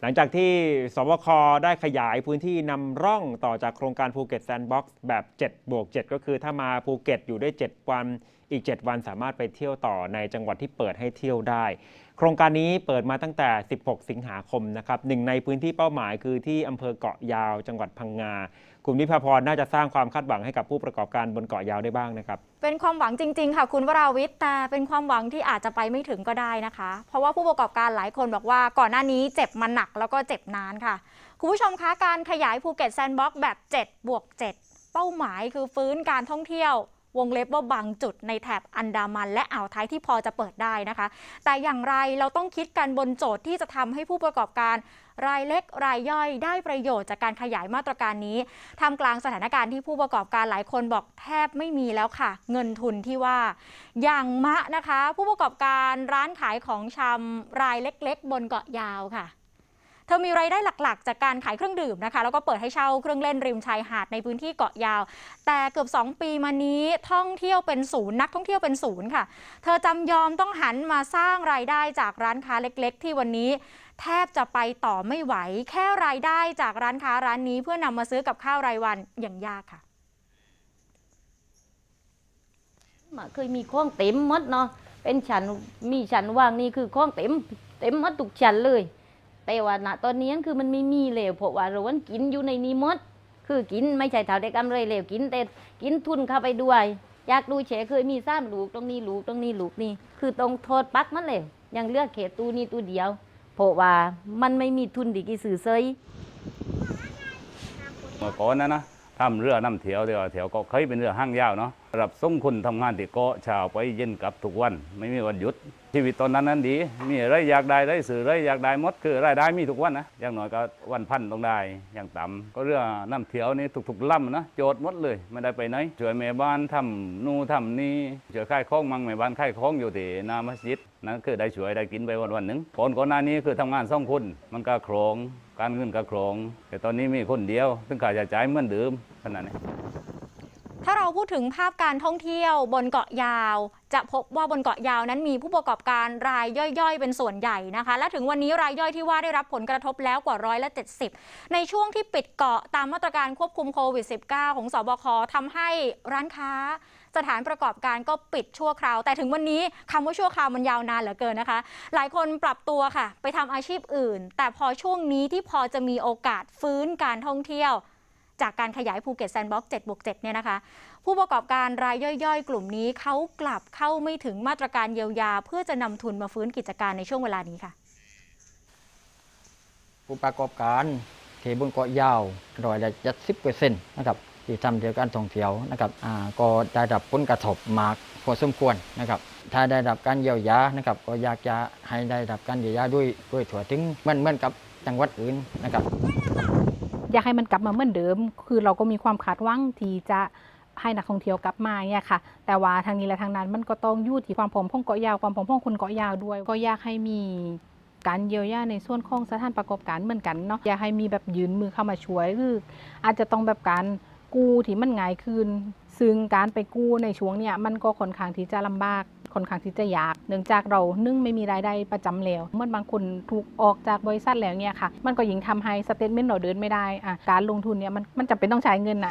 หลังจากที่สบคได้ขยายพื้นที่นำร่องต่อจากโครงการภูเก็ตแซนด์บ็อกซ์แบบ7+7ก็คือถ้ามาภูเก็ตอยู่ได้7วันอีก7วันสามารถไปเที่ยวต่อในจังหวัดที่เปิดให้เที่ยวได้โครงการนี้เปิดมาตั้งแต่16สิงหาคมนะครับหนึ่งในพื้นที่เป้าหมายคือที่อำเภอเกาะยาวจังหวัดพังงาคุณวิภาพรน่าจะสร้างความคาดหวังให้กับผู้ประกอบการบนเกาะยาวได้บ้างนะครับเป็นความหวังจริงๆค่ะคุณวราวิทย์แต่เป็นความหวังที่อาจจะไปไม่ถึงก็ได้นะคะเพราะว่าผู้ประกอบการหลายคนบอกว่าก่อนหน้านี้เจ็บมาหนักแล้วก็เจ็บนานค่ะคุณผู้ชมคะการขยายภูเก็ตแซนด์บ็อกซ์แบบ7+7เป้าหมายคือฟื้นการท่องเที่ยววงเล็บว่าบางจุดในแถบอันดามันและอ่าวไทยที่พอจะเปิดได้นะคะแต่อย่างไรเราต้องคิดกันบนโจทย์ที่จะทำให้ผู้ประกอบการรายเล็กรายย่อยได้ประโยชน์จากการขยายมาตรการนี้ท่ามกลางสถานการณ์ที่ผู้ประกอบการหลายคนบอกแทบไม่มีแล้วค่ะเงินทุนที่ว่าอย่างมะนะคะผู้ประกอบการร้านขายของชำรายเล็กๆบนเกาะยาวค่ะเธอมีรายได้หลักๆจากการขายเครื่องดื่มนะคะแล้วก็เปิดให้เช่าเครื่องเล่นริมชายหาดในพื้นที่เกาะยาวแต่เกือบ2ปีมานี้ท่องเที่ยวเป็นศูนย์นักท่องเที่ยวเป็นศูนย์ค่ะเธอจำยอมต้องหันมาสร้างรายได้จากร้านค้าเล็กๆที่วันนี้แทบจะไปต่อไม่ไหวแค่รายได้จากร้านค้าร้านนี้เพื่อนำมาซื้อกับข้าวรายวันอย่างยากค่ะเคยมีข้องเต็มหมดเนาะเป็นฉันมีฉันว่างนี่คือข้องเต็มหมดทุกฉันเลยแต่ว่าณตอนนี้คือมันไม่มีเลยเพราะว่าเราวันกินอยู่ในนี้หมดคือกินไม่ใช่เท่าได้กำไรเลยกินแต่กินทุนเข้าไปด้วยอยากดูเฉยเคยมี3 ลูกตรงนี้ลูกตรงนี้ลูกนี่คือตรงโทษปักมันเลยยังเลือกเขตตู้นี้ตู้เดียวเพราะว่ามันไม่มีทุนดีกี่สื่อเซยเมื่อก่อนนะทำเรือน้ำเที่ยวเดียวเที่ยวก็เคยเป็นเรือห้างยาวเนาะรับส่งคนทำงานที่เกาะเช้าไปเย็นกลับทุกวันไม่มีวันหยุดชีวิตตอนนั้นดีมีอะไรอยากได้ได้สื่ออะไรอยากได้หมดคือรายได้มีทุกวันนะอย่างน้อยก็วันพันต้องได้อย่างต่ำก็เรือน้ำเที่ยวนี่ทุกๆลำนะโจทย์หมดเลยไม่ได้ไปไหนช่วยแม่บ้านทำนู่นทำนี่ช่วยค่ายคล้องมั่งแม่บ้านค่ายคล้องอยู่ที่หน้ามัสยิดนั่นคือได้ช่วยได้กินไปวันหนึ่งก่อนหน้านี้คือทำงาน2 คนมันก็โครงการเงินก็โครงแต่ตอนนี้มีคนเดียวซึ่งค่าใช้จ่ายเหมือนเดิมขนาดนี้ถ้าเราพูดถึงภาพการท่องเที่ยวบนเกาะยาวจะพบว่าบนเกาะยาวนั้นมีผู้ประกอบการรายย่อยๆเป็นส่วนใหญ่นะคะและถึงวันนี้รายย่อยที่ว่าได้รับผลกระทบแล้วกว่า70%ในช่วงที่ปิดเกาะตามมาตรการควบคุมโควิด -19 ของสบคทำให้ร้านค้าสถานประกอบการก็ปิดชั่วคราวแต่ถึงวันนี้คำว่าชั่วคราวมันยาวนานเหลือเกินนะคะหลายคนปรับตัวค่ะไปทำอาชีพอื่นแต่พอช่วงนี้ที่พอจะมีโอกาสฟื้นการท่องเที่ยวจากการขยายภูเก็ตแซนด์บ็อกซ์7+7เนี่ยนะคะผู้ประกอบการรายย่อยๆกลุ่มนี้เขากลับเข้าไม่ถึงมาตรการเยียวยาเพื่อจะนำทุนมาฟื้นกิจการในช่วงเวลานี้ค่ะผู้ประกอบการที่บนเกาะยาว70%นะครับที่ทำเกี่ยวกับการท่องเที่ยวนะครับก็ได้รับผลกระทบมากพอสมควรนะครับถ้าได้รับการเยียวยานะครับก็อยากจะให้ได้รับการเยียวยาด้วยทั่วถึงเหมือนกับจังหวัดอื่นนะครับอยากให้มันกลับมาเหมือนเดิมคือเราก็มีความคาดหวังที่จะให้นักท่องเที่ยวกลับมาเนี่ยค่ะแต่ว่าทางนี้และทางนั้นมันก็ต้องอยู่ที่ความพร้อมของเกาะยาวความพร้อมของคนเกาะยาวด้วยก็อยากให้มีการเยียวยาในส่วนของสถานประกอบการเหมือนกันเนาะอยากให้มีแบบยืนมือเข้ามาช่วยหรืออาจจะต้องแบบการกู้ที่มันง่ายขึ้นซึ่งการไปกู้ในช่วงเนี้ยมันก็ค่อนข้างที่จะลำบากค่อนข้างที่จะยากเนื่องจากเราไม่มีรายได้ประจำแล้วเมื่อบางคนถูกออกจากบริษัทแล้วเนี่ยค่ะมันก็ยิ่งทำให้สเตทเมนต์เราเดินไม่ได้การลงทุนเนี่ยมันจำเป็นต้องใช้เงิน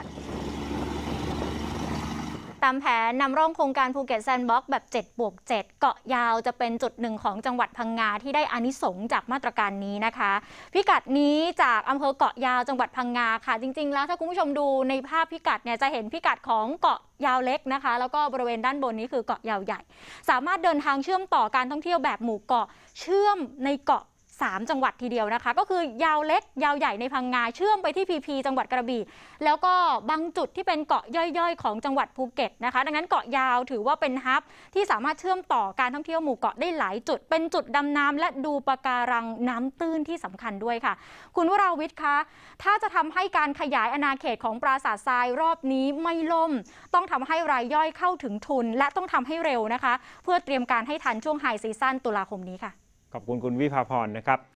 ตามแผนนำร่องโครงการภูเก็ตแซนด์บ็อกซ์แบบ7+7เกาะยาวจะเป็นจุดหนึ่งของจังหวัดพังงาที่ได้อานิสงส์จากมาตรการนี้นะคะพิกัดนี้จากอำเภอเกาะยาวจังหวัดพังงาค่ะจริงๆแล้วถ้าคุณผู้ชมดูในภาพพิกัดเนี่ยจะเห็นพิกัดของเกาะยาวเล็กนะคะแล้วก็บริเวณด้านบนนี้คือเกาะยาวใหญ่สามารถเดินทางเชื่อมต่อการท่องเที่ยวแบบหมู่เกาะเชื่อมในเกาะ3 จังหวัดทีเดียวนะคะก็คือยาวเล็กยาวใหญ่ในพังงาเชื่อมไปที่พีจังหวัดกระบี่แล้วก็บางจุดที่เป็นเกาะย่อยๆของจังหวัดภูเก็ตนะคะดังนั้นเกาะยาวถือว่าเป็นฮับที่สามารถเชื่อมต่อการท่องเที่ยวหมู่เกาะได้หลายจุดเป็นจุดดำน้ำและดูปะการังน้ำตื้นที่สำคัญด้วยค่ะคุณวราวิทย์คะถ้าจะทำให้การขยายอาณาเขตของปราสาททรายรอบนี้ไม่ล่มต้องทำให้รายย่อยเข้าถึงทุนและต้องทำให้เร็วนะคะเพื่อเตรียมการให้ทันช่วงไฮซีซั่นตุลาคมนี้ค่ะขอบคุณคุณวิภาพรนะครับ